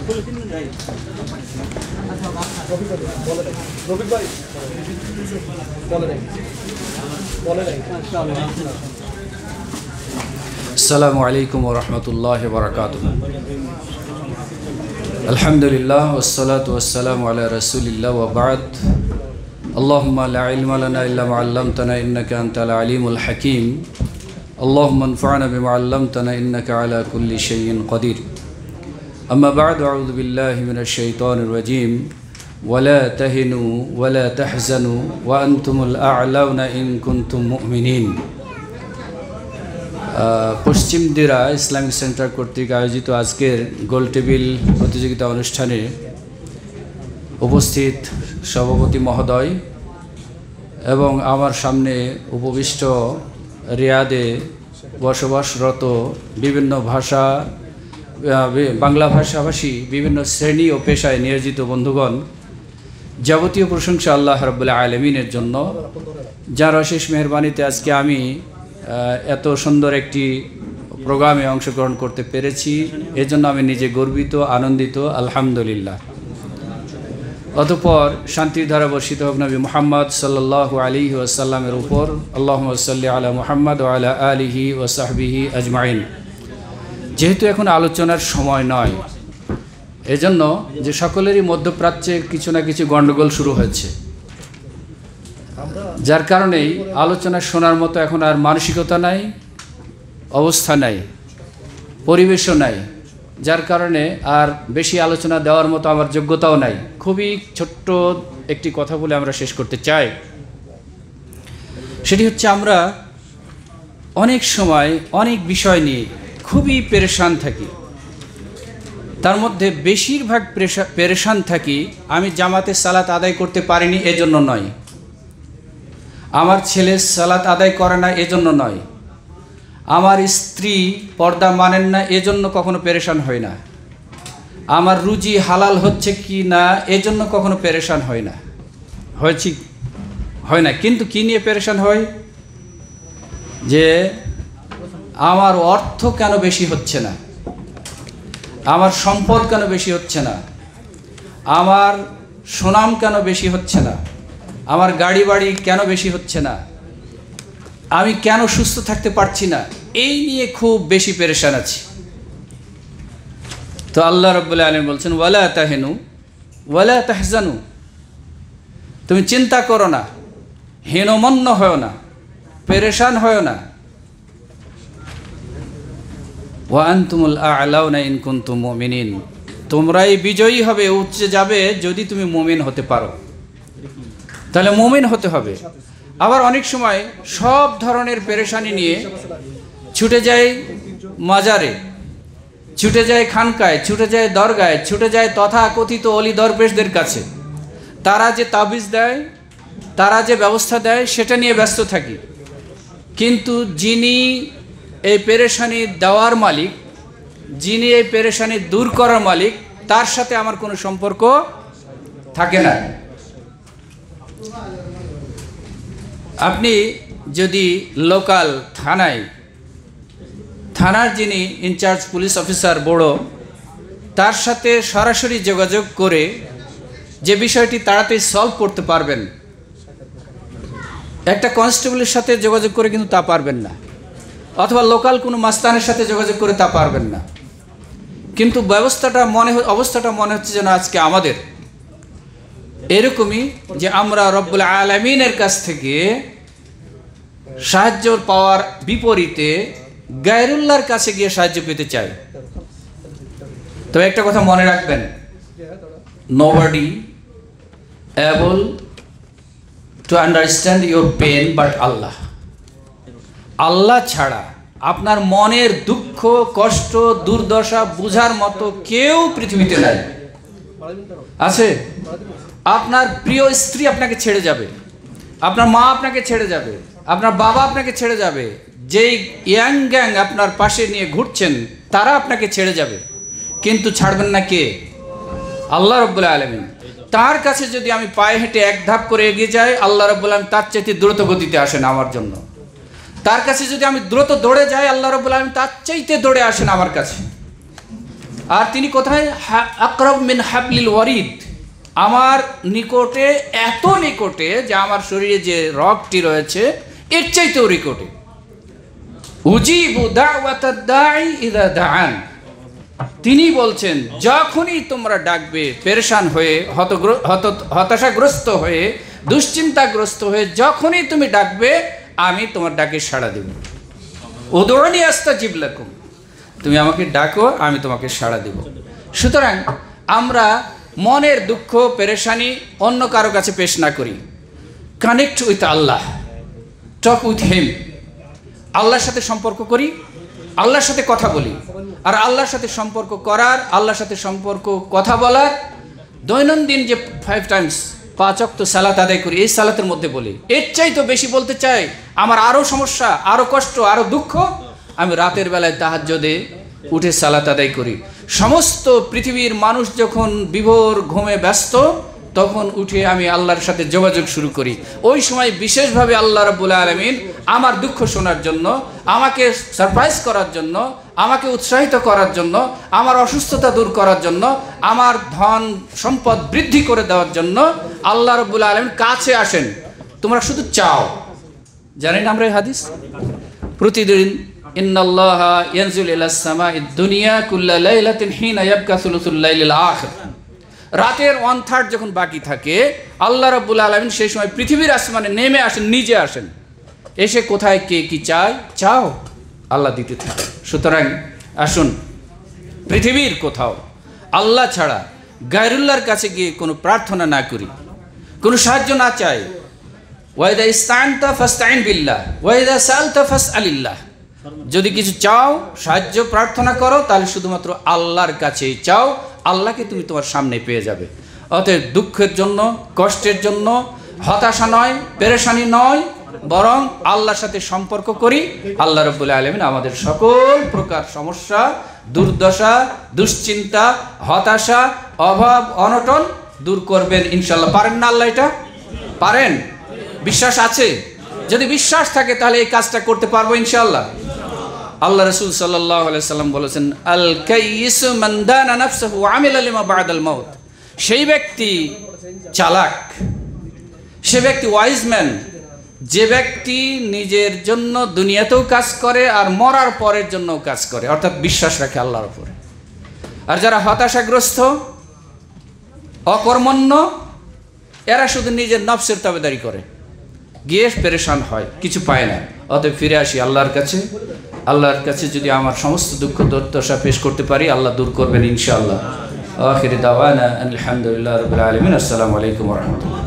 আসসালামু আলাইকুম ওয়া রাহমাতুল্লাহি ওয়া বারাকাতুহু। আলহামদুলিল্লাহ ওয়াসসালাতু ওয়াসসালামু আলা রাসূলিল্লাহ ওয়া বা'দ। আল্লাহুম্মা লা ইলমা লানা ইল্লা মা 'আল্লামতানা ইন্নাকা আনতাল আলিমুল হাকীম। আল্লাহুম্মা আনফা'না বিমা 'আল্লামতানা ইন্নাকা আলা কুল্লি শাইইন কাদির। আম্মা বা'দ, আউযু বিল্লাহি মিনাশ শাইতানির রাজীম। ওয়ালা তাহিনু ওয়ালা তাহজানু ওয়া আনতুমুল আ'লাউনা ইন কুনতুম মুমিনিন। পশ্চিম দিরা ইসলামিক সেন্টার কর্তৃক আয়োজিত আজকের গোল টেবিল প্রতিযোগিতা অনুষ্ঠানে উপস্থিত সভাপতি মহোদয় এবং আমার সামনে উপবিষ্ট রিয়াদে বসবাসরত বিভিন্ন ভাষা বাংলা ভাষাভাষী বিভিন্ন শ্রেণী ও পেশায় নিয়োজিত বন্ধুগণ, যাবতীয় প্রশংসা আল্লাহ রাব্বুল আলামিনের জন্য, যার অশেষ মেহেরবানিতে আজকে আমি এত সুন্দর একটি প্রোগ্রামে অংশগ্রহণ করতে পেরেছি। এজন্য আমি নিজে গর্বিত, আনন্দিত, আলহামদুলিল্লাহ। অতঃপর শান্তির ধারা বর্ষিত হোক নবী মুহাম্মদ সাল্লাল্লাহু আলাইহি ওয়াসাল্লামের উপর। আল্লাহুম্মা সাল্লি আলা মুহাম্মদ ওয়া আলা আলিহি ওয়া সাহবিহি আজমাইন। যেহেতু এখন আলোচনার সময় নয়, এজন্য যে সকলেরই মধ্যপ্রাচ্যে কিছু না কিছু গণ্ডগোল শুরু হয়েছে, যার কারণেই আলোচনা শোনার মতো এখন আর মানসিকতা নাই, অবস্থা নাই, পরিবেশও নাই, যার কারণে আর বেশি আলোচনা দেওয়ার মতো আমার যোগ্যতাও নাই। খুবই ছোট্ট একটি কথা বলে আমরা শেষ করতে চাই। সেটি হচ্ছে, আমরা অনেক সময় অনেক বিষয় নিয়ে খুবই পেরেশান থাকি। তার মধ্যে বেশিরভাগ পেরেশান থাকি আমি জামাতে সালাত আদায় করতে পারিনি এজন্য নয়, আমার ছেলে সালাত আদায় করে না এজন্য নয়, আমার স্ত্রী পর্দা মানেন না এজন্য কখনো পেরেশান হয় না, আমার রুজি হালাল হচ্ছে কি না এজন্য কখনো পেরেশান হয় না, হয় না। কিন্তু কি নিয়ে পেরেশান হয়? যে আমার অর্থ কেন বেশি হচ্ছে না, আমার সম্পদ কেন বেশি হচ্ছে না, আমার সুনাম কেন বেশি হচ্ছে না, আমার গাড়ি বাড়ি কেন বেশি হচ্ছে না, আমি কেন সুস্থ থাকতে পারছি না, এই নিয়ে খুব বেশি পেরেশান আছি। তো আল্লাহ রাব্বুল আলামিন বলছেন, ওয়ালা তাহিনু ওয়ালা তাহজানু, তুমি চিন্তা করো না, হীনমন্য হয় না, পেরেশান হয় না। ওয়া আনতুমুল আ'লাউনা ইন কুনতুম মুমিনিন, তোমরাই বিজয়ী হবে, উচ্চে যাবে যদি তুমি মুমিন হতে পারো। তাহলে মুমিন হতে হবে। আবার অনেক সময় সব ধরনের পেরেশানি নিয়ে ছুটে যায় মাজারে, ছুটে যায় খানকায়, ছুটে যায় দরগায়, ছুটে যায় তথাকথিত অলি দরবেশদের কাছে। তারা যে তাবিজ দেয়, তারা যে ব্যবস্থা দেয়, সেটা নিয়ে ব্যস্ত থাকি। কিন্তু যিনি এই পেরেশানি দেওয়ার মালিক, যিনি এই পেরেশানি দূর করার মালিক, তার সাথে আমার কোনো সম্পর্ক থাকে না। আপনি যদি লোকাল থানার যিনি ইনচার্জ পুলিশ অফিসার বড়, তার সাথে সরাসরি যোগাযোগ করে যে বিষয়টি তাড়াতাড়ি সলভ করতে পারবেন, একটা কনস্টেবলের সাথে যোগাযোগ করে কিন্তু তা পারবেন না, অথবা লোকাল কোনো মাস্তানের সাথে যোগাযোগ করে তা পারবেন না। কিন্তু অবস্থাটা মনে হচ্ছে যেন আজকে আমাদের এরকমই, যে আমরা রব্বুল আলামিনের কাছ থেকে সাহায্য পাওয়ার বিপরীতে গায়রুল্লাহর কাছে গিয়ে সাহায্য পেতে চাই। তবে একটা কথা মনে রাখবেন, nobody able to understand your pain but Allah. আল্লাহ ছাড়া আপনার মনের দুঃখ, কষ্ট, দুর্দশা বুঝার মতো কেউ পৃথিবীতে নাই। আছে? আপনার প্রিয় স্ত্রী আপনাকে ছেড়ে যাবে, আপনার মা আপনাকে ছেড়ে যাবে, আপনার বাবা আপনাকে ছেড়ে যাবে, যেই ইয়াং গ্যাং আপনার পাশে নিয়ে ঘুরছেন তারা আপনাকে ছেড়ে যাবে, কিন্তু ছাড়বেন না কে? আল্লাহ রাব্বুল আলামিন। তার কাছে যদি আমি পায়ে হেঁটে এক ধাপ করে এগিয়ে যাই, আল্লাহ রাব্বুল আলামিন তার চাইতে দ্রুত গতিতে আসেন আমার জন্য। তার কাছে যদি আমি দ্রুত দৌড়ে যাই, আল্লাহ রাব্বুল আলামিন তার চাইতে দৌড়ে আসেন আমার কাছে। আর তিনি কোথায়? আকরাব মিন হাবলিল ওয়ারিদ, আমার নিকটে, এত নিকটে যে আমার শরীরে যে রগটি রয়েছে এর চাইতেও নিকটে। উজিবু দাওয়াতাদ দাঈ ইযা দাআন, তিনি বলছেন যখনই তোমরা ডাকবে, পেরেশান হয়ে, হতাশাগ্রস্ত হয়ে, দুশ্চিন্তাগ্রস্ত হয়ে যখনই তুমি ডাকবে, আমি তোমার ডাকে সাড়া দেব। উদউনি আস্তাজিব লাকুম, তুমি আমাকে ডাকো, আমি তোমাকে সাড়া দেব। সুতরাং আমরা মনের দুঃখ পেরেশানি অন্য কারো কাছে পেশ না করি, connect with Allah, talk with him, আল্লাহর সাথে সম্পর্ক করি, আল্লাহর সাথে কথা বলি। আর আল্লাহর সাথে সম্পর্ক করার, আল্লাহর সাথে সম্পর্ক কথা বলার, দৈনন্দিন যে 5 টাইমস 5 ওয়াক্ত সালাত আদায় করি, এই সালাতের মধ্যে বলি। এর চাই তো বেশি বলতে চাই, আমার আরও সমস্যা, আরও কষ্ট, আরও দুঃখ, আমি রাতের বেলায় তাহাজ্জুদে উঠে সালাত আদায় করি। সমস্ত পৃথিবীর মানুষ যখন বিভোর ঘুমে ব্যস্ত, তখন উঠে আমি আল্লাহর সাথে যোগাযোগ শুরু করি। ওই সময় বিশেষভাবে আল্লাহ রাব্বুল আলামিন আমার দুঃখ শোনার জন্য, আমাকে সারপ্রাইজ করার জন্য, আমাকে উৎসাহিত করার জন্য, আমার অসুস্থতা দূর করার জন্য, আমার ধন সম্পদ বৃদ্ধি করে দেওয়ার জন্য আল্লাহ রাব্বুল আলামিন কাছে আসেন। তোমরা শুধু চাও। জানেন আমরা এই হাদিস? প্রতিদিন ইন্নাল্লাহা ইয়ানজিলু ইলাস সামাইদ দুনিয়া কুল্লা লাইলাতিন হিনা ইয়াবকা সুলুসুল লাইলিল আখির, রাতের 1/3 যখন বাকি থাকে, আল্লাহ রাব্বুল আলামিন সেই সময় পৃথিবীর আসমানে নেমে আসেন, নিজে আসেন, এসে কোথায় কে কি চায়, চাও, আল্লাহ দিতে থাকে। সুতরাং আসুন, পৃথিবীর কোথাও আল্লাহ ছাড়া গায়রুল্লাহর কাছে গিয়ে কোনো প্রার্থনা না করি, কোনো সাহায্য না চাই। ওয়াইদা ইস্তাআনতা ফাস্তাইন বিল্লাহ ওয়াইদা সাআলতা ফাসআলিল্লাহ, যদি কিছু চাও, সাহায্য প্রার্থনা করো, তাহলে শুধুমাত্র আল্লাহর কাছেই চাও, আল্লাহকে তুমি তোমার সামনে পেয়ে যাবে। অতএব দুঃখের জন্য, কষ্টের জন্য হতাশা নয়, পেরেশানি নয়, বরং আল্লাহর সাথে সম্পর্ক করি। আল্লাহ রাব্বুল আলামিন আমাদের সকল প্রকার সমস্যা, দুর্দশা, দুশ্চিন্তা, হতাশা, অভাব, অনটন দূর করবেন ইনশাআল্লাহ। পারেন না আল্লাহ? এটা পারেন? বিশ্বাস আছে? যদি বিশ্বাস থাকে তাহলে এই কাজটা করতে পারবো ইনশাআল্লাহ। আল্লাহ রাসূল সাল্লাল্লাহু আলাইহি সাল্লাম বলেছেন, আল কাইয়িসু মান দানা নাফসাহু ওয়া আমিলা লিমা বা'দাল মাউত, সেই ব্যক্তি চালাক, সে ব্যক্তি ওয়াইজ ম্যান, যে ব্যক্তি নিজের জন্য দুনিয়াতেও কাজ করে আর মরার পরের জন্যও কাজ করে, অর্থাৎ বিশ্বাস রাখে আল্লাহর উপরে। আর যারা হতাশাগ্রস্ত, অকর্মণ্য, এরা শুধু নিজের নফসের তাবেদারি করে, গিয়ে পেরেশান হয়, কিছু পায় না। অতএব ফিরে আসি আল্লাহর কাছে। আল্লাহর কাছে যদি আমার সমস্ত দুঃখ দুর্দশা পেশ করতে পারি, আল্লাহ দূর করবেন ইনশাআল্লাহ। আখির দাওয়ানা আলহামদুলিল্লাহি রাব্বিল আলামিন। আসসালামু আলাইকুম ওয়া রাহমাতুল্লাহ।